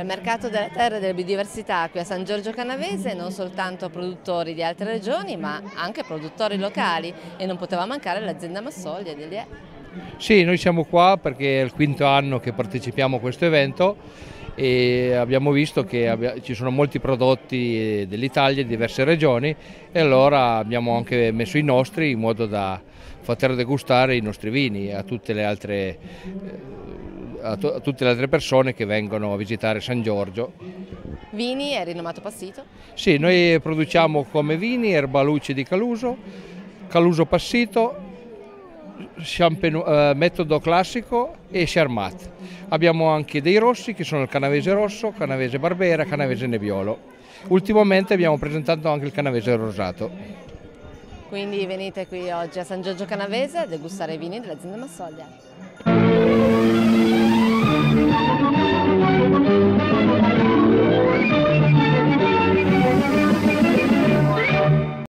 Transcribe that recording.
Mercato della Terra e della Biodiversità qui a San Giorgio Canavese, non soltanto produttori di altre regioni ma anche produttori locali, e non poteva mancare l'azienda Massoglia di Elie. Sì, noi siamo qua perché è il quinto anno che partecipiamo a questo evento e abbiamo visto che ci sono molti prodotti dell'Italia, di diverse regioni, e allora abbiamo anche messo i nostri in modo da poter degustare i nostri vini a tutte le altre persone che vengono a visitare San Giorgio. Vini e rinomato Passito? Sì, noi produciamo come vini Erbaluci di Caluso, Caluso Passito, metodo classico e Charmat. Abbiamo anche dei rossi che sono il Canavese Rosso, Canavese Barbera, Canavese Nebbiolo. Ultimamente abbiamo presentato anche il Canavese Rosato. Quindi venite qui oggi a San Giorgio Canavese a degustare i vini dell'azienda Massoglia.